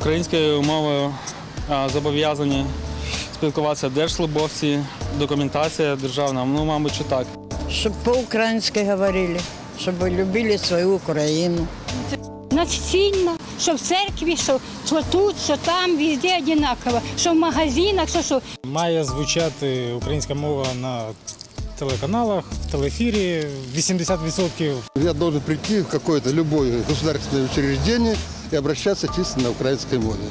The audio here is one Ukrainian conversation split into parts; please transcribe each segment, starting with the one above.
Українською мовою зобов'язані спілкуватися держслужбовці, документація державна, ну, мабуть, що так. Щоб по-українськи говорили, щоб любили свою Україну. Насильно, що в церкві, що тут, що там, везде однаково, що в магазинах, що. Має звучати українська мова на телеканалах, в телеефірі 80%. Я должен прийти в какое-то любое государственное учреждение и обращаться чисто на украинской мове.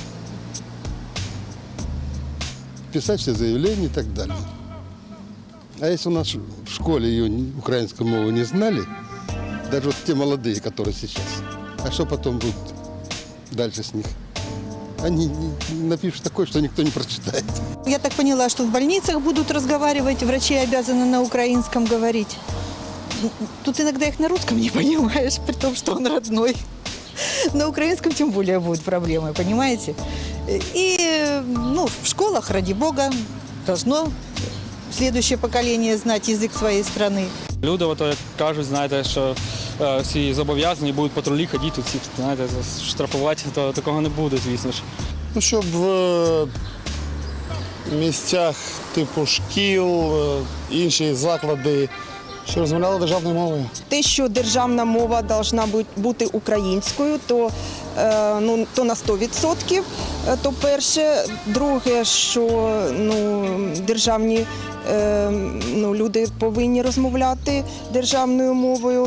Писать все заявления и так далее. А если у нас в школе ее украинскую мову не знали, даже вот те молодые, которые сейчас, а что потом будет дальше с них? Они напишут такое, что никто не прочитает. Я так поняла, что в больницах будут разговаривать, врачи обязаны на украинском говорить. Тут иногда их на русском не понимаешь, при том, что он родной. На украинском тем более будут проблемы, понимаете? И в школах, ради бога, должно следующее поколение знать язык своей страны. Люди, як кажуть, знаєте, що всі зобов'язані будуть патрулі ходити, всіх, знаєте, штрафувати, то такого не буде, звісно ж. Ну, щоб в місцях типу шкіл, інші заклади, що розмовляли державною мовою. Те, що державна мова повинна бути українською, то на 100%. То перше. Друге, що державні люди повинні розмовляти державною мовою.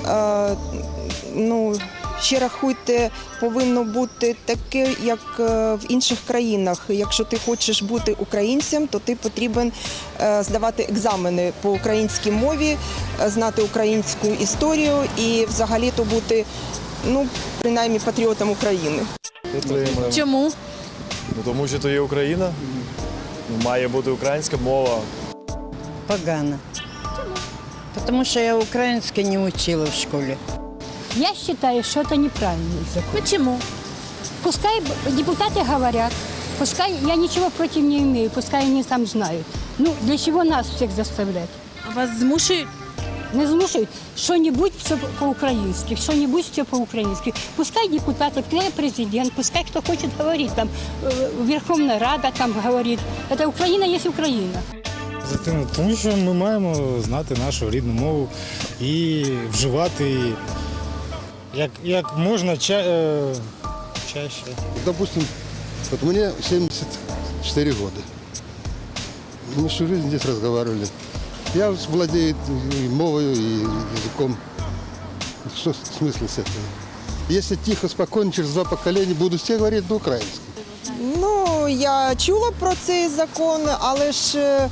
Ще рахуйте, повинно бути таке, як в інших країнах. Якщо ти хочеш бути українцем, то ти потрібен здавати екзамени по українській мові, знати українську історію і взагалі-то бути, принаймні, патріотом України. Чому? Тому що то є Україна, має бути українська мова. Погано. Потому что я украинской не учила в школе. Я считаю, что это неправильный закон. Почему? Пускай депутаты говорят, пускай я ничего против не имею, пускай они сам знают. Для чего нас всех заставлять? А вас змушують? Не змушують. Що-небудь все по-українськи, що-небудь все по-українськи. Пускай депутаты, пускай президент, пускай кто хочет говорить, там Верховна Рада там говорит. Это Украина есть Украина. Тому що ми маємо знати нашу рідну мову і вживати її як можна чаще. Допустим, вот мне 74 года. Мы всю жизнь здесь разговаривали. Я владею и мовою, и языком. Что смысл с этого? Если тихо, спокойно, через 2 поколения буду все говорить на украинском. Я чула про цей закон, але ж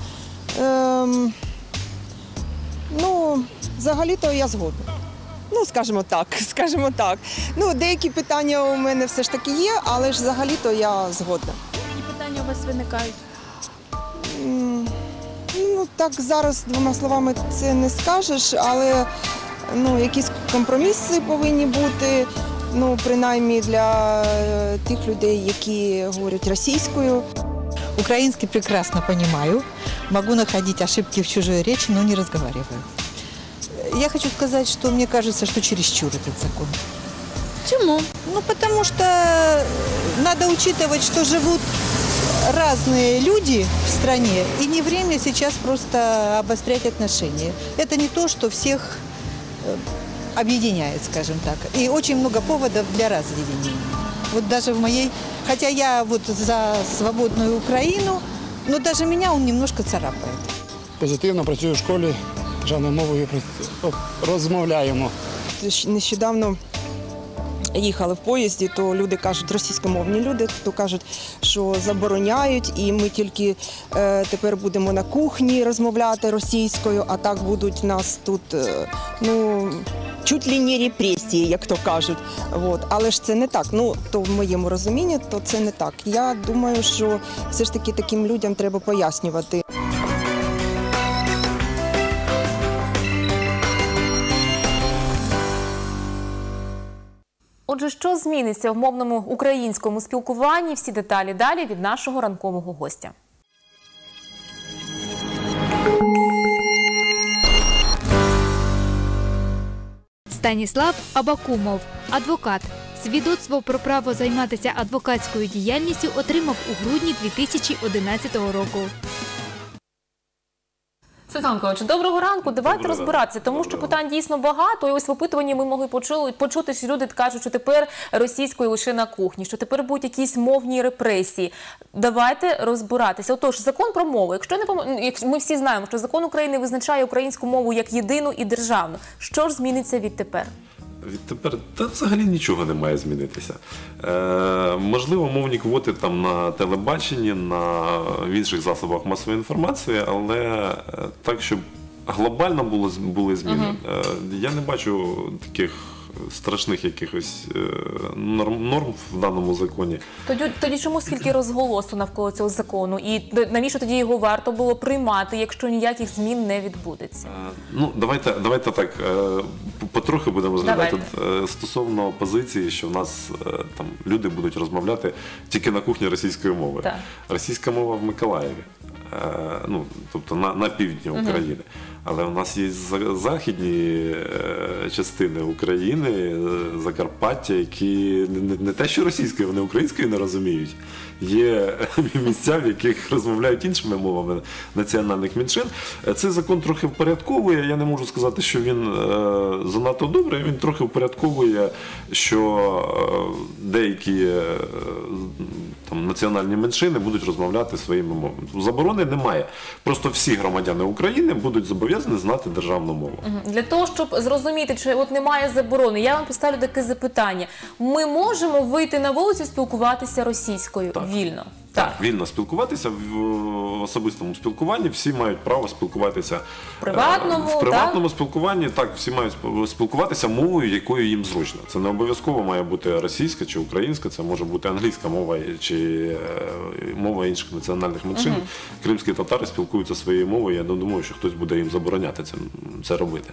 взагалі-то я згодна. Скажімо так. Деякі питання у мене все ж таки є, але ж взагалі-то я згодна. Які питання у вас виникають? Так зараз 2 словами це не скажеш, але якісь компроміси повинні бути, принаймні для тих людей, які говорять російською. Украинский прекрасно понимаю, могу находить ошибки в чужой речи, но не разговариваю. Я хочу сказать, что мне кажется, что чересчур этот закон. Чему? Потому что надо учитывать, что живут разные люди в стране, и не время сейчас просто обострять отношения. Это не то, что всех объединяет, скажем так. И очень много поводов для разъединения. Вот даже в моей... Хотя я за свободную Украину, но даже меня он немножко царапает. Позитивно працюю в школі, державною мовою розмовляємо. Нещодавно їхали в поїзді, то люди кажуть, російськомовні люди, то кажуть, що забороняють, і ми тільки тепер будемо на кухні розмовляти російською, а так будуть нас тут, чуть ли не репресії, як то кажуть. Але ж це не так. То в моєму розумінні, то це не так. Я думаю, що все ж таки таким людям треба пояснювати. Отже, що зміниться в мовному українському спілкуванні? Всі деталі далі від нашого ранкового гостя. Станіслав Абакумов – адвокат, Свідоцтво про право займатися адвокатською діяльністю отримав у грудні 2011 року. Світлана Миколаївич, доброго ранку. Давайте розбиратися, тому що питань дійсно багато. І ось в опитуванні ми могли почути, що люди кажуть, що тепер російською лише на кухні, що тепер будуть якісь мовні репресії. Давайте розбиратися. Отож, закон про мову. Якщо ми всі знаємо, що закон України визначає українську мову як єдину і державну. Що ж зміниться відтепер? Відтепер взагалі нічого не має змінитися. Можливо, мовні квоти там на телебаченні, в інших засобах масової інформації, але так, щоб глобально були зміни. Я не бачу таких страшних якихось норм в даному законі. Тоді чому стільки розголосу навколо цього закону? І навіщо тоді його варто було приймати, якщо ніяких змін не відбудеться? Ну, давайте так, потрохи будемо розглядати. Стосовно позиції, що в нас там люди будуть розмовляти тільки на кухні російської мови. Так. Російська мова в Миколаєві, ну, тобто на півдні України. Але у нас є західні частини України, Закарпаття, які не те, що російською, вони українською не розуміють. Є місця, в яких розмовляють іншими мовами національних меншин. Цей закон трохи впорядковує, я не можу сказати, що він занадто добрий, він трохи впорядковує, що деякі там, національні меншини будуть розмовляти своїми мовами. Заборони немає. Просто всі громадяни України будуть зобов'язані знати державну мову. Для того, щоб зрозуміти, чи от немає заборони, я вам поставлю таке запитання. Ми можемо вийти на вулицю і спілкуватися російською вільно? Так, вільно спілкуватися, в особистому спілкуванні всі мають право спілкуватися. В приватному спілкуванні, так, всі мають спілкуватися мовою, якою їм зручно. Це не обов'язково має бути російська чи українська, це може бути англійська мова чи мова інших національних меншин. Кримські татари спілкуються своєю мовою, я не думаю, що хтось буде їм забороняти це робити.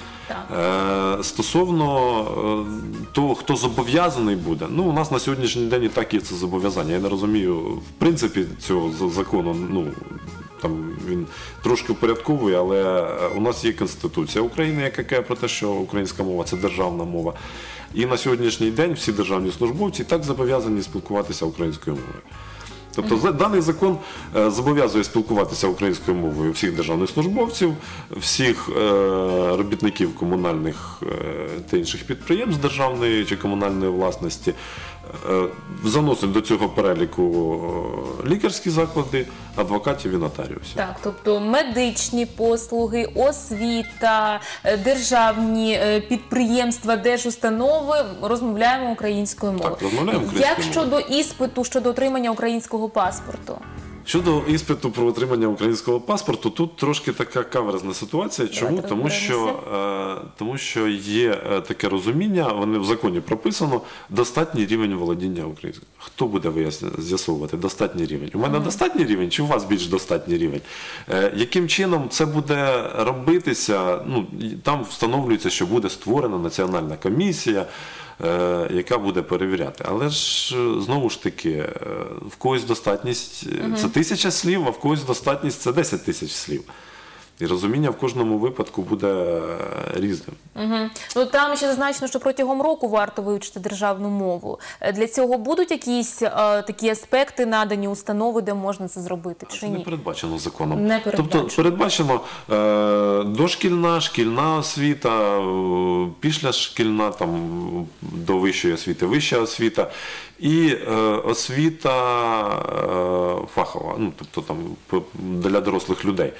Стосовно того, хто зобов'язаний буде, ну, у нас на сьогоднішній день і так є це зобов'язання. Я не розумію, в принципі, цього закону, ну, там він трошки впорядковує, але у нас є Конституція України, яка каже про те, що українська мова – це державна мова. І на сьогоднішній день всі державні службовці так зобов'язані спілкуватися українською мовою. Тобто даний закон зобов'язує спілкуватися українською мовою всіх державних службовців, всіх робітників комунальних та інших підприємств державної чи комунальної власності, заносить до цього переліку лікарські заклади, адвокатів і нотаріусів. Так, тобто медичні послуги, освіта, державні підприємства, держустанови, розмовляємо українською мовою. Так, розмовляємо українською мовою. Як щодо іспиту, щодо отримання українського паспорту? Щодо іспиту про отримання українського паспорту, тут трошки така каверзна ситуація. Чому? Тому що є таке розуміння, вони в законі прописано, достатній рівень володіння українською. Хто буде з'ясовувати достатній рівень? У мене достатній рівень чи у вас більш достатній рівень? Яким чином це буде робитися? Ну, там встановлюється, що буде створена національна комісія, яка буде перевіряти. Але ж, знову ж таки, в когось достатність – це 1000 слів, а в когось достатність – це 10 000 слів. І розуміння в кожному випадку буде різним. Ну, там ще зазначено, що протягом року варто вивчити державну мову. Для цього будуть якісь такі аспекти надані установи, де можна це зробити, чи ні? Це не передбачено законом. Не передбачено. Тобто передбачено дошкільна, шкільна освіта, після шкільна, там, до вищої освіти, вища освіта і освіта фахова, ну, тобто там для дорослих людей.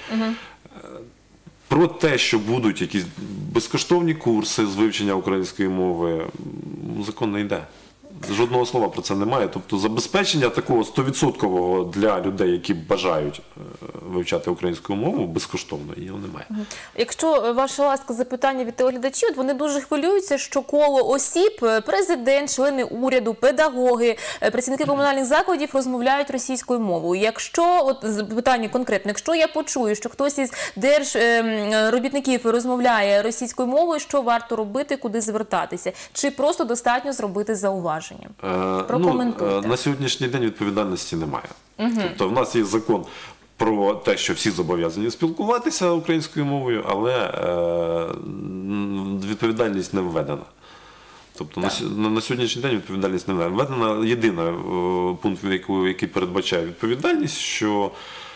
Про те, що будуть якісь безкоштовні курси з вивчення української мови, закон не йде. Жодного слова про це немає. Тобто забезпечення такого 100% для людей, які бажають вивчати українську мову, безкоштовно, його немає. Якщо ваша ласка запитання від телеглядачів, вони дуже хвилюються, що коло осіб, президент, члени уряду, педагоги, працівники комунальних закладів розмовляють російською мовою. Якщо, от питання конкретно, якщо я почую, що хтось із держробітників розмовляє російською мовою, що варто робити, куди звертатися? Чи просто достатньо зробити зауваження? На сьогоднішній день відповідальності немає. Тобто в нас є закон про те, що всі зобов'язані спілкуватися українською мовою, але відповідальність не введена. Тобто на сьогоднішній день відповідальність немає. Введена єдина пункт, який передбачає відповідальність, що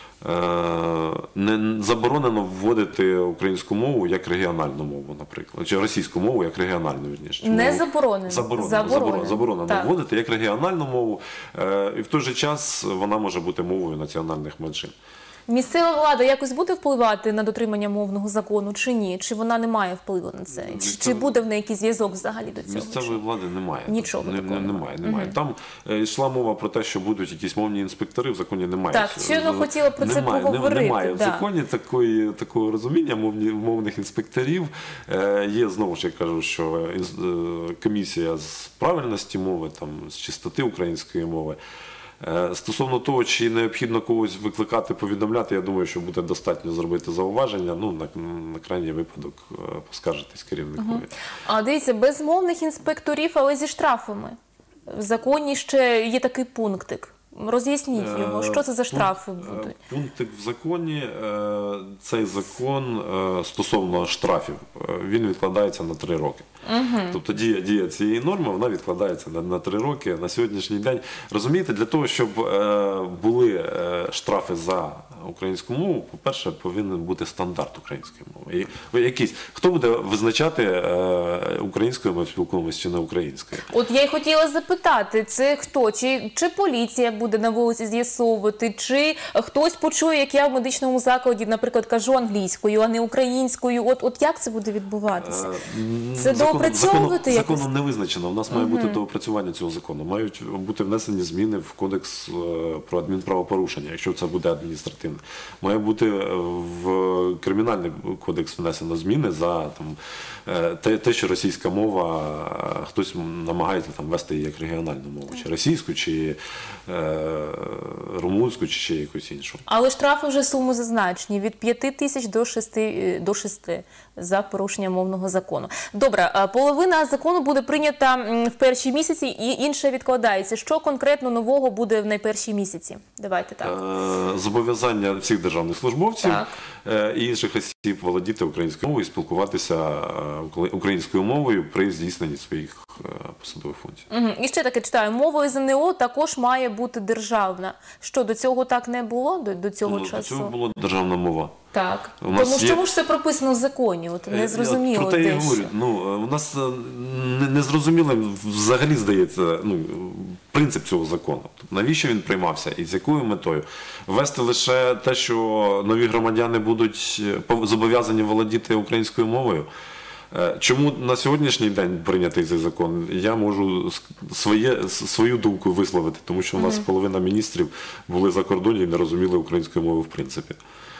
не заборонено вводити українську мову як регіональну мову, наприклад, чи російську мову як регіональну, вірніше. Не заборонено. Заборонено вводити як регіональну мову, і в той же час вона може бути мовою національних меншин. Місцева влада якось буде впливати на дотримання мовного закону чи ні? Чи вона не має впливу на це? Чи буде в неї якийсь зв'язок взагалі до цього? Місцевої влади немає. Нічого такого? Немає. Там йшла мова про те, що будуть якісь мовні інспектори, в законі немає. Так, щойно хотіла про це поговорити. Немає в законі такого розуміння мовних інспекторів. Є, знову ж я кажу, що комісія з правильності мови, з чистоти української мови. Стосовно того, чи необхідно когось викликати, повідомляти, я думаю, що буде достатньо зробити зауваження, на крайній випадок поскаржитись керівникові. А дивіться, без мовних інспекторів, але зі штрафами. В законі ще є такий пунктик. Роз'ясніть його, що це за штрафи будуть? Пунктик в законі, цей закон стосовно штрафів, він відкладається на 3 роки. Тобто дія цієї норми, вона відкладається на 3 роки. На сьогоднішній день, розумієте, для того, щоб були штрафи за українську мову, по-перше, повинен бути стандарт української мови. Хто буде визначати, українською ми спілкуємося чи не українською? От я й хотіла запитати, це хто? Чи поліція буде на вулиці з'ясовувати, чи хтось почує, як я в медичному закладі, наприклад, кажу англійською, а не українською? От як це буде відбуватися? Це доопрацьовувати якось? Законом не визначено. У нас має бути доопрацювання цього закону. Мають бути внесені зміни в Кодекс про адмінправопорушення, якщо це буде адміністративне. Має бути в Кримінальний кодекс внесено зміни за те, що російська мова, хтось намагається ввести її як регіональну мову, чи російську, чи румунську, чи ще якусь іншу. Але штрафи вже суми зазначені, від 5 тисяч до 6 за порушення мовного закону. Добре, половина закону буде прийнята в перші місяці і інша відкладається. Що конкретно нового буде в найперші місяці? Давайте так. Зобов'язання всіх державних службовців і інших осіб володіти українською мовою і спілкуватися українською мовою при здійсненні своїх посадових функцій. І ще таке читаю, мовою ЗНО також має бути державна. Що, до цього так не було, до цього часу? До цього була державна мова. Так. Чому ж це прописано в законі? Не зрозуміло. Про те і говорю. У нас незрозумілим взагалі, здається, принцип цього закону. Навіщо він приймався і з якою метою? Ввести лише те, що нові громадяни будуть зобов'язані володіти українською мовою? Чому на сьогоднішній день прийнятий цей закон? Я можу свою думку висловити, тому що у нас половина міністрів були за кордоні і не розуміли української мови в принципі.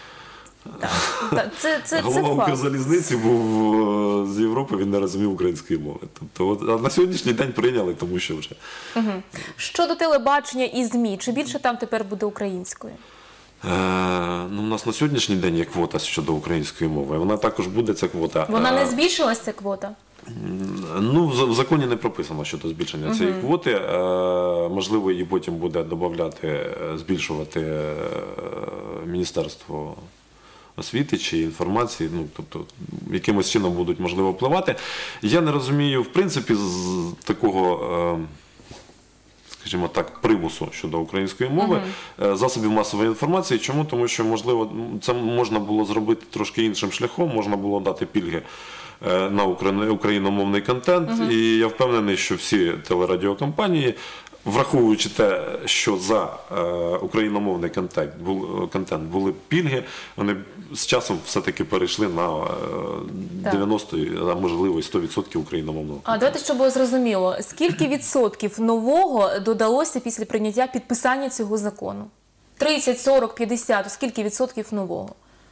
Голова Укрзалізниці був з Європи, він не розумів української мови. А на сьогоднішній день прийняли, тому що вже. Щодо телебачення і ЗМІ, чи більше там тепер буде українською? У нас на сьогоднішній день є квота щодо української мови. Вона також буде, ця квота. Вона не збільшилась, ця квота? В законі не прописано щодо збільшення цієї квоти. Можливо, її потім буде збільшувати Міністерство освіти чи інформації, тобто якимось чином будуть, можливо, впливати. Я не розумію, в принципі, з такого, скажімо так, примусу щодо української мови, засобів масової інформації. Чому? Тому що, можливо, це можна було зробити трошки іншим шляхом, можна було дати пільги на україномовний контент, і я впевнений, що всі телерадіокомпанії, враховуючи те, що за україномовний контент були пільги, вони з часом все-таки перейшли на 90, а можливо і 100% україномовного контенту. Давайте, щоб було зрозуміло, скільки відсотків нового додалося після прийняття підписання цього закону? 30, 40, 50, скільки відсотків нового?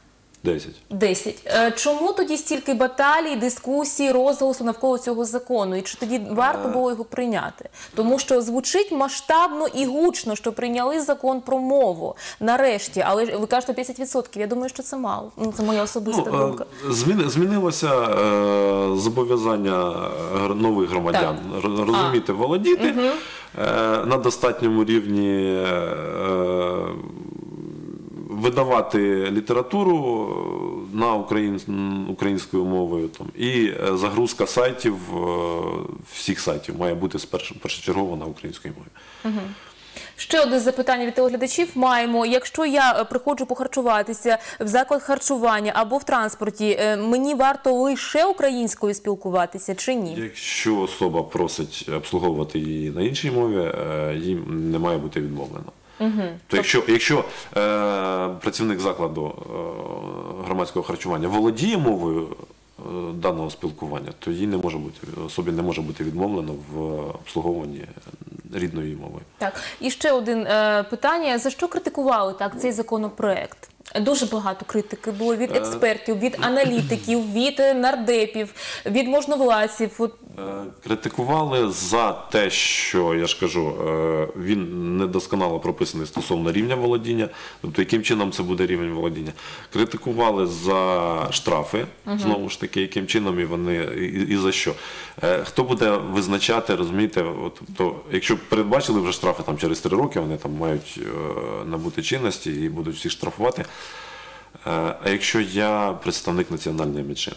10. Чому тоді стільки баталій, дискусій, розголосу навколо цього закону? І чи тоді варто було його прийняти? Тому що звучить масштабно і гучно, що прийняли закон про мову. Нарешті. Але ви кажете 50%. Я думаю, що це мало. Це моя особиста думка. Змінилося зобов'язання нових громадян розуміти, володіти на достатньому рівні, видавати літературу на українською мовою. І загрузка сайтів, всіх сайтів має бути першочергово на українській мові. Ще одне запитання від телеглядачів маємо. Якщо я приходжу похарчуватися в заклад харчування або в транспорті, мені варто лише українською спілкуватися чи ні? Якщо особа просить обслуговувати її на іншій мові, їм не має бути відмовлено. То якщо працівник закладу громадського харчування володіє мовою даного спілкування, то особі не може бути відмовлено в обслуговуванні рідною мовою. Так. І ще один питання. За що критикували цей законопроект? Дуже багато критики було від експертів, від аналітиків, від нардепів, від можновладців. Критикували за те, що, я ж кажу, він недосконало прописаний стосовно рівня володіння, тобто яким чином це буде рівень володіння. Критикували за штрафи, знову ж таки, яким чином і за що. Хто буде визначати, розумієте, якщо передбачили вже штрафи через 3 роки, вони мають набути чинності і будуть всіх штрафувати. А якщо я представник національної меншини?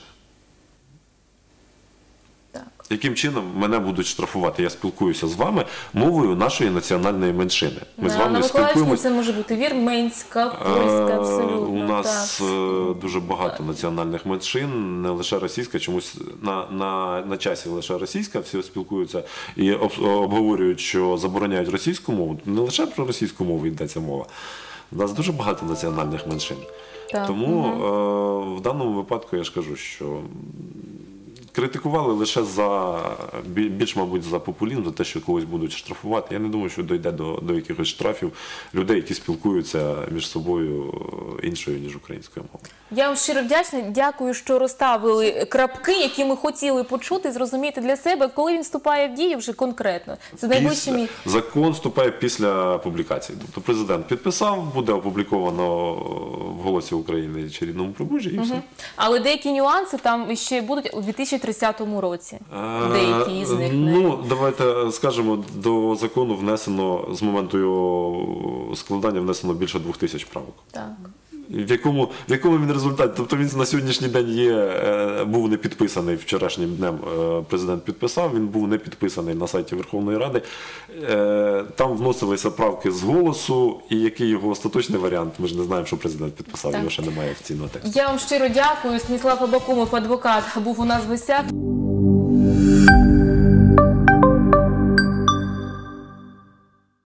Яким чином мене будуть штрафувати? Я спілкуюся з вами мовою нашої національної меншини. Ми з вами спілкуємося. Це може бути вірменська, польська, абсолютно. У нас дуже багато національних меншин, не лише російська, чомусь на часі лише російська, всі спілкуються і обговорюють, що забороняють російську мову. Не лише про російську мову йдеться мова. У нас дуже багато національних меншин. Тому в даному випадку я ж кажу, що критикували лише більш, мабуть, за популізм, за те, що когось будуть штрафувати. Я не думаю, що дійде до якихось штрафів людей, які спілкуються між собою іншою, ніж українською мовою. Я вам щиро вдячна. Дякую, що розставили крапки, які ми хотіли почути, зрозуміти для себе, коли він вступає в дію вже конкретно. Це найближче Закон вступає після публікації. Тобто президент підписав, буде опубліковано в «Голосі України» чи «Рідному Прибужжі» і все. Але деякі нюанси там ще будуть у 2030 році. Деякі із них. Давайте скажемо, до закону внесено, з моменту його складання внесено більше 2000 правок. Так. В якому він результаті? Тобто він на сьогоднішній день був не підписаний вчорашнім днем, президент підписав, він був не підписаний на сайті Верховної Ради. Там вносилися правки з «Голосу», і який його остаточний варіант, ми ж не знаємо, що президент підписав, його ще немає офіційного тексту. Я вам щиро дякую. Станіслав Абакумов, адвокат, був у нас в гостях.